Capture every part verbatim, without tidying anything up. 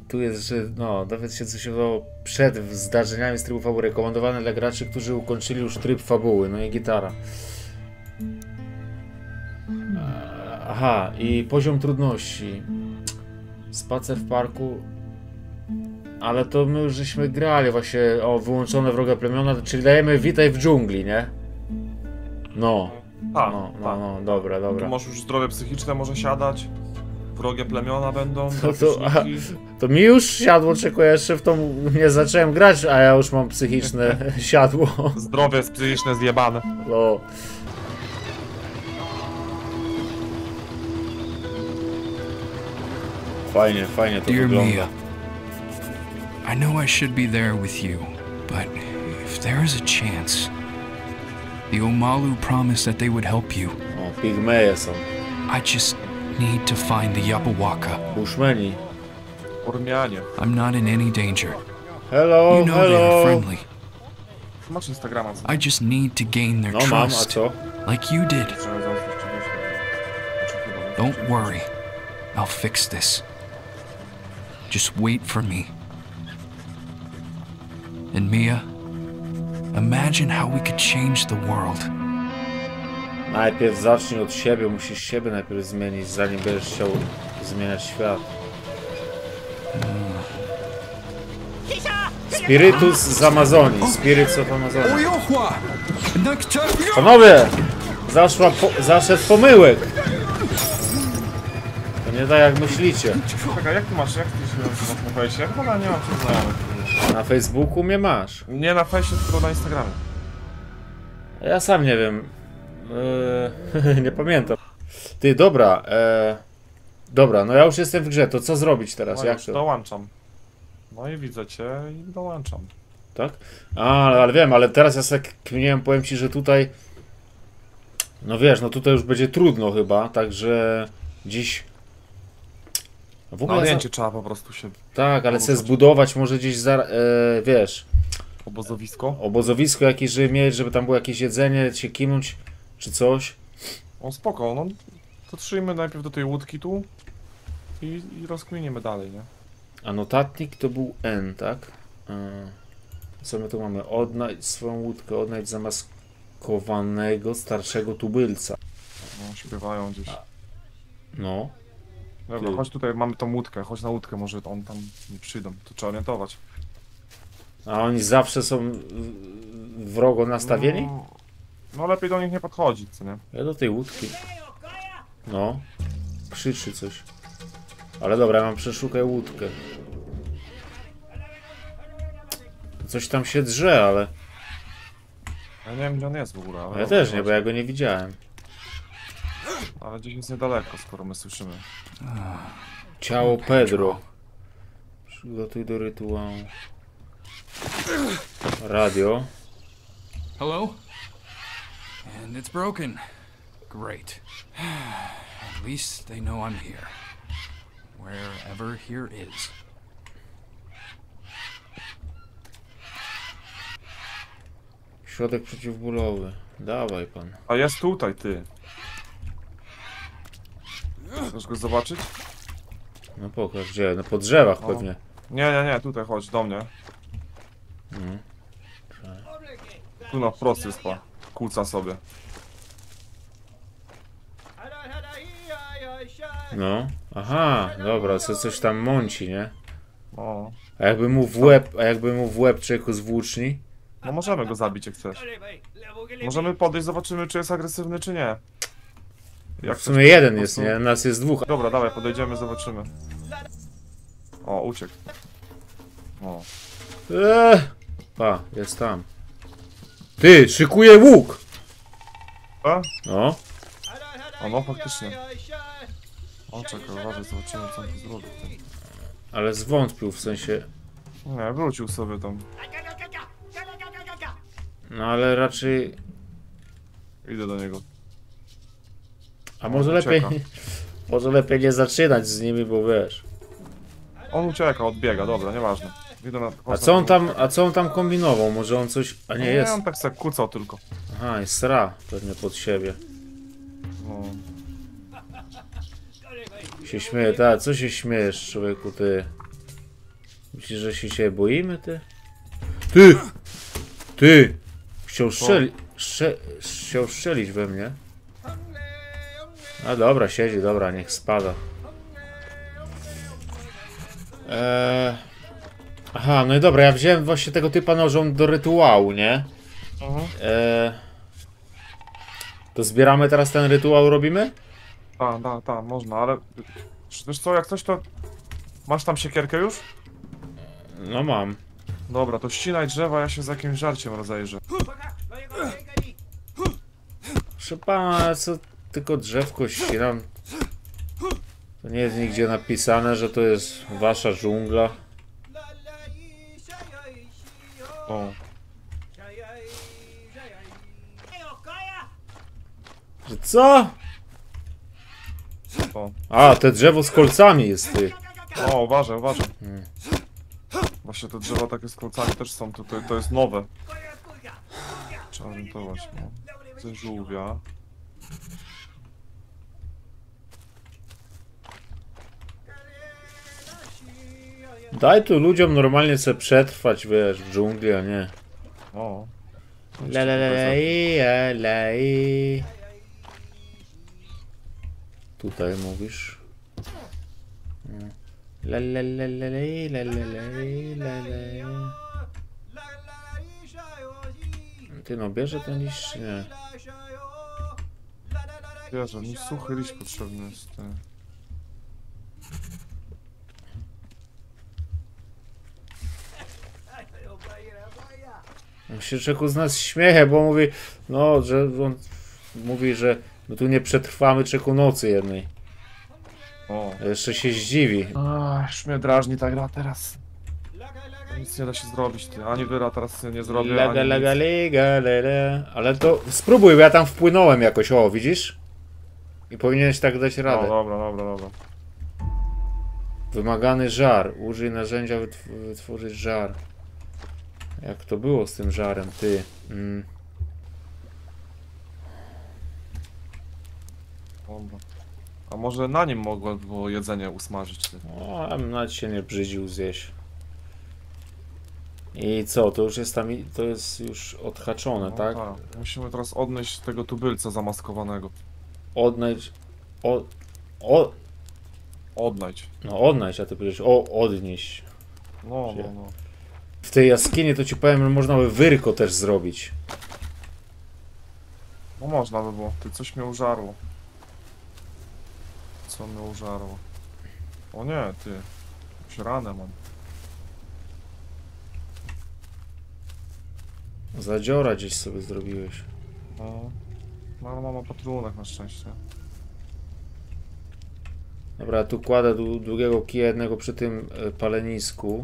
tu jest, że no, dowiedz się coś o przed zdarzeniami z trybu fabuły, rekomendowane dla graczy, którzy ukończyli już tryb fabuły, no i gitara. Aha, i poziom trudności. Spacer w parku. Ale to my już żeśmy grali właśnie o wyłączone wrogie plemiona, czyli dajemy witaj w dżungli, nie? No. A, no, no, tak. no, dobra, dobra. Tu masz już zdrowie psychiczne, może siadać. Wrogie plemiona będą, To, to, a, drapieżniki. to mi już siadło, czekaj, jeszcze w tą nie zacząłem grać, a ja już mam psychiczne siadło. Zdrowie psychiczne zjebane. No. Fajnie, fajnie to Dear wygląda. Mia, I know I should be there with you, but if there is a chance, the Omalu promised that they would help you. O, pigmeje są. I just need to find the Yapawaka. Bushmeni. Ormianie. I'm not in any danger. Hello, You know they are hello. friendly. Masz Instagrama, co? I just need to gain their No mam, a trust, co? like you did. Że zaraz jeszcze wyślę. Znaczy, chyba, Don't worry, I'll fix this. Just wait for me. And Mia, imagine how we could change the world. Najpierw zacznij od siebie, musisz siebie najpierw zmienić, zanim będziesz chciał zmieniać świat. Spirytus z Amazonii, Spirits of Amazonii. Panowie! Zaszła po, zaszedł pomyłek! To nie tak jak myślicie. Czekaj, jak ty masz, jak ty się nazywasz na fejsie? Ja chyba nie mam się znajomych. Na Facebooku mnie masz. Nie na fejsie, tylko na Instagramie. Ja sam nie wiem. Eee, nie pamiętam. Ty, dobra. Eee, dobra, no ja już jestem w grze, to co zrobić teraz? No Jak już to? dołączam. No i widzę cię i dołączam. Tak? A, ale wiem, ale teraz ja sobie kminiłem, powiem ci, że tutaj... No wiesz, no tutaj już będzie trudno chyba, także dziś... W Na ogóle zdjęcie za... trzeba po prostu się... Tak, ale chcę zbudować może gdzieś za... E, wiesz... Obozowisko. Obozowisko jakieś, żeby mieć, żeby tam było jakieś jedzenie, się kimnąć, czy coś. O spoko, no to trzyjmy najpierw do tej łódki tu i, i rozkminimy dalej, nie? A notatnik to był N, tak? E, co my tu mamy? Odnajdź swoją łódkę, odnajdź zamaskowanego starszego tubylca. No, śpiewają gdzieś. No. Dobra, Ty. chodź tutaj, mamy tą łódkę, chodź na łódkę, może on tam nie przyjdą, to trzeba orientować. A oni zawsze są wrogo nastawieni? No, no lepiej do nich nie podchodzić, co nie? Ja do tej łódki. No. Krzyczy coś. Ale dobra, ja mam przeszukaj łódkę. Coś tam się drze, ale... Ja nie wiem, gdzie on jest w ogóle, ale... Ja też nie, bo ja go nie widziałem. Ale gdzieś jest niedaleko, skoro my słyszymy. Ciało Pedro. Przygotuj do rytuału. Radio. Hello? And it's broken. Great. At least they know I'm here. Wherever here is. Środek przeciwbólowy. Dawaj pan. A jest tutaj, ty. Chcesz go zobaczyć? No pokaż gdzie? No po drzewach O. pewnie. Nie, nie, nie, tutaj chodź, do mnie. Mhm. Tu na wprost jest pa. Kłóca sobie. No. Aha, dobra, co coś tam mąci, nie? O. A jakby mu w łeb, a jakby mu w łeb człowieku z włóczni? No możemy go zabić, jak chcesz. Możemy podejść, zobaczymy, czy jest agresywny, czy nie. Jak W sumie jeden po jest, prostu- nie? Nas jest dwóch. Dobra, dawaj, podejdziemy, zobaczymy. O, uciekł. O. Eee, pa, jest tam. Ty, szykuje łuk! A? No. O, no faktycznie. O, czekaj, uważaj, zobaczymy, co on tu zrobi. Ale zwątpił, w sensie... Nie, wrócił sobie tam. No ale raczej... Idę do niego. A może Ucieka. lepiej... Może lepiej nie zaczynać z nimi, bo wiesz... On ucieka, odbiega, dobra, nieważne. Idę na... A co on tam, a co on tam kombinował? Może on coś... A nie, Nie, jest... on tak se kucał tylko. Aha, jest sra pewnie pod siebie. No. Się śmieje, tak, co się śmiejesz, człowieku, ty? Myślisz, że się ciebie boimy, ty? Ty! Ty! Chciał strzelić... Strze chciał strzelić we mnie. A dobra, siedzi, dobra, niech spada. Eee... Aha, no i dobra, ja wziąłem właśnie tego typa nożą do rytuału, nie? Mhm. Eee... To zbieramy teraz ten rytuał, robimy? Tak, tak, tak, można, ale... Wiesz co, jak coś to... Masz tam siekierkę już? No mam. Dobra, to ścinaj drzewa, ja się z jakimś żarciem rozejrzę. Proszę pana, co tylko drzewko ścinam. To nie jest nigdzie napisane, że to jest wasza dżungla. O. Że co? O. A, te drzewo z kolcami jest, ty. O, uważaj, uważaj. Hmm. Właśnie te drzewa takie z kolcami też są tutaj, to jest nowe. Trzeba orientować, no. Ze żółwia. Daj tu ludziom normalnie sobie przetrwać, wiesz, w dżungli, a nie. O. La la la la i, la la i. Tutaj mówisz. La la la la la i, la la la i, la la i. Ty no, bierze ten liść, czy nie? Wiesz, mi suchy liść potrzebny jest. Ty. On się czeku z nas śmieje, bo mówi, no, że on mówi, że my tu nie przetrwamy czeku nocy jednej. O. A jeszcze się zdziwi. Ach, już mnie drażni ta gra teraz. Nic nie da się zrobić, ty. Ani wyra teraz nie zrobię, Lega, ani lega, nic. lega, lele. Ale to spróbuj, bo ja tam wpłynąłem jakoś, o, widzisz? I powinieneś tak dać O, radę. dobra, dobra, dobra. Wymagany żar. Użyj narzędzia, wytw wytworzyć żar. Jak to było z tym żarem, ty? Mm. Dobra. A może na nim mogło było jedzenie usmażyć, ty. O, a bym nawet się nie brzydził zjeść. I co, to już jest tam, i- to jest już odhaczone, No, tak? Musimy teraz odnieść tego tubylca zamaskowanego. Odnajdź... O... O... Odnajdź. No odnajdź, a ty powiedziesz o, odnieść. No, no, no. W tej jaskini to ci powiem, że można by wyrko też zrobić. No można by było. Ty, coś mnie użarło. Co mnie użarło? O nie, ty. Jakąś ranę mam. Zadziora gdzieś sobie zrobiłeś. No. No ale mam opatrunek na szczęście. Dobra, tu kładę dłu- długiego kija jednego przy tym e, palenisku.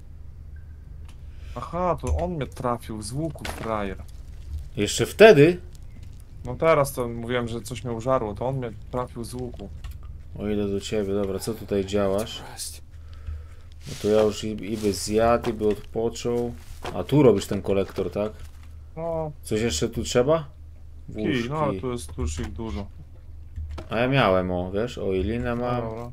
Aha, to on mnie trafił z łuku, frajer. Jeszcze wtedy? No teraz to mówiłem, że coś mnie użarło, to on mnie trafił z łuku. O, idę do ciebie, dobra, co tutaj działasz? No to ja już i, i by zjadł, i by odpoczął. A tu robisz ten kolektor, tak? No, Coś jeszcze tu trzeba? kij, no ale Włóżki. tu jest tu już ich dużo. A ja miałem, o, wiesz, o, i linę No, mam. dobra.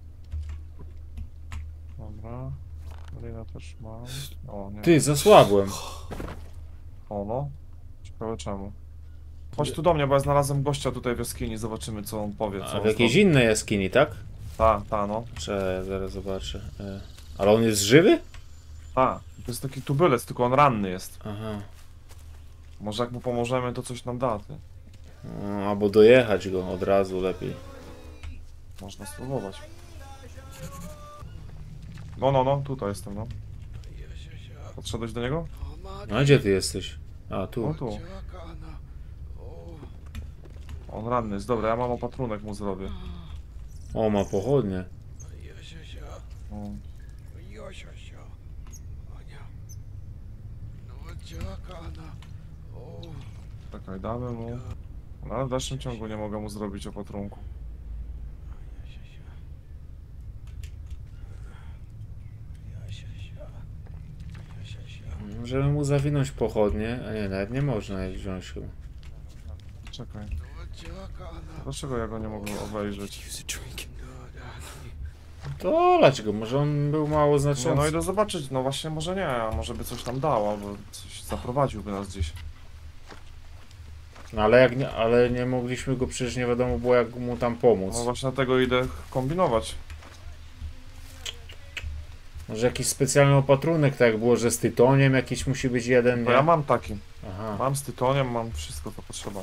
Dobra. Linę też mam. O, nie. Ty, zasłabłem. O, no. Ciekawe czemu. Chodź tu do mnie, bo ja znalazłem gościa tutaj w jaskini, zobaczymy co on powie. Co A on w jakiejś zrobi. innej jaskini, tak? Ta, ta, no. Czekaj, zaraz zobaczę. E, Ale on jest żywy? Ta. To jest taki tubylec, tylko on ranny jest. Aha. Może jak mu pomożemy, to coś nam da, ty. No, albo dojechać go od razu lepiej. Można spróbować. No, no, no, tutaj jestem, no. Podszedłeś do niego? No a gdzie ty jesteś? A, No tu. tu. On ranny jest, dobra, ja mam opatrunek mu zrobię. O, ma pochodnie. O. Czekaj, damy mu. No ale w dalszym ciągu nie mogę mu zrobić opatrunku. Żeby mu zawinąć pochodnie, a nie, nawet nie można jej wziąć chyba. Czekaj. Dlaczego ja go nie mogę obejrzeć? To lać go, może on był mało No, znaczący. no idę zobaczyć, no właśnie może nie, a może by coś tam dał, albo coś zaprowadziłby nas gdzieś. No ale jak nie, ale nie mogliśmy go, przecież nie wiadomo było jak mu tam pomóc. No właśnie dlatego idę kombinować. Może jakiś specjalny opatrunek, tak jak było, że z tytoniem jakiś musi być jeden, Bo nie? ja mam taki. Aha. Mam z tytoniem, mam wszystko co potrzeba.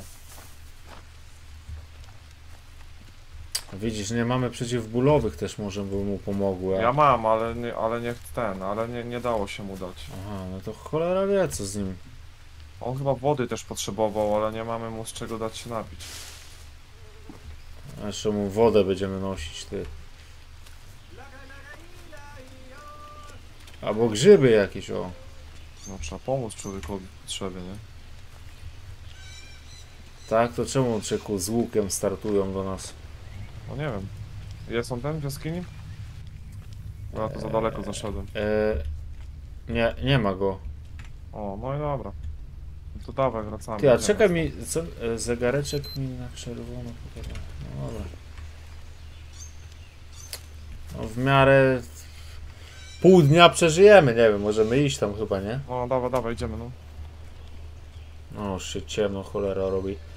Widzisz, nie mamy przeciwbólowych też, może by mu pomogły. a- Ja mam, ale nie, ale nie ten, ale nie, nie dało się mu dać. Aha, no to cholera wie co z nim. On chyba wody też potrzebował, ale nie mamy mu z czego dać się napić. A jeszcze mu wodę będziemy nosić, ty. Albo grzyby jakieś, o. No trzeba pomóc człowiekowi w potrzebie, nie? Tak, to czemu czeku z łukiem startują do nas? No nie wiem. Jest on ten w jaskini? Bo ja to za daleko zaszedłem. E, nie, nie ma go. O, no i dobra. No to dawaj, wracamy. Ty, a Idziemy. czekaj mi, co, e, zegareczek mi na czerwono pokazał. No dobra. No w miarę... Pół dnia przeżyjemy, nie wiem, możemy iść tam chyba, nie? No dawaj, dawaj, idziemy, no. No, już się ciemno, cholera robi.